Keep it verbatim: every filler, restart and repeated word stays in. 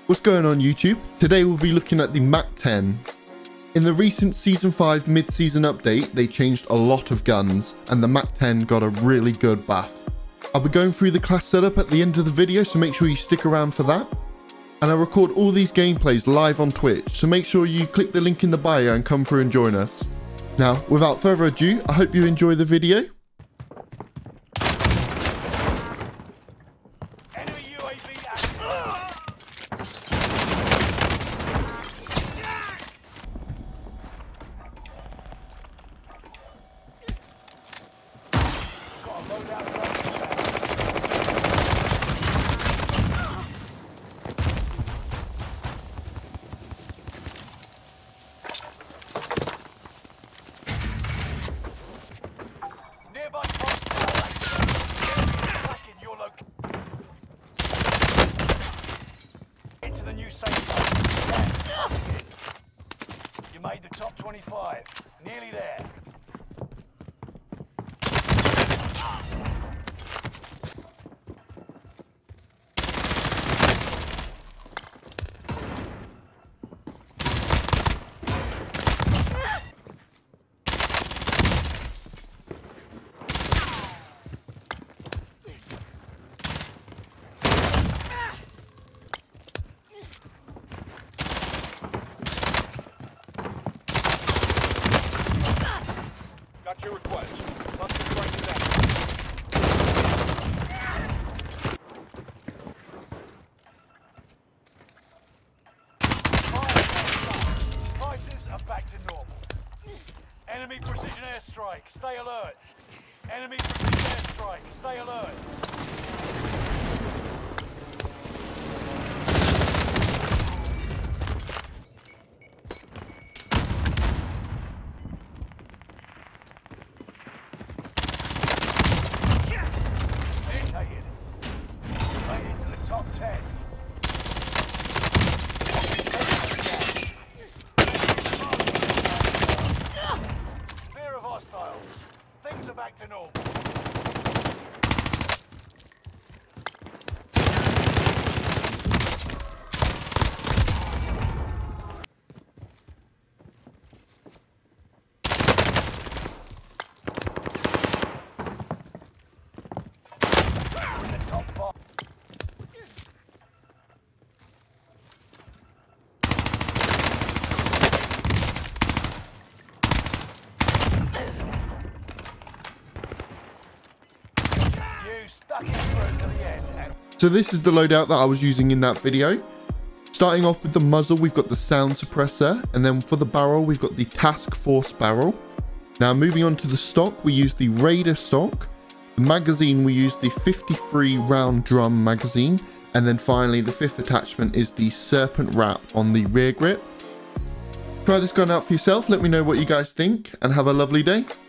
What's going on YouTube? Today we'll be looking at the Mac ten. In the recent Season five mid-season update, they changed a lot of guns and the Mac ten got a really good buff. I'll be going through the class setup at the end of the video, so make sure you stick around for that. And I record all these gameplays live on Twitch, so make sure you click the link in the bio and come through and join us. Now, without further ado, I hope you enjoy the video. Into the new safe zone. You made the top twenty-five. Nearly there. Your request. Let's get right to that. Prices are back to normal. Enemy precision airstrike. Stay alert. Enemy precision airstrike. Stay alert. Top ten. Fear of hostiles. Things are back to normal. In the top five. So this is the loadout that I was using in that video. Starting off with the muzzle, we've got the sound suppressor, and then for the barrel, we've got the Task Force barrel. Now moving on to the stock, we use the Raider stock. The magazine, we use the fifty-three round drum magazine. And then finally, the fifth attachment is the Serpent wrap on the rear grip. Try this gun out for yourself, let me know what you guys think, and have a lovely day.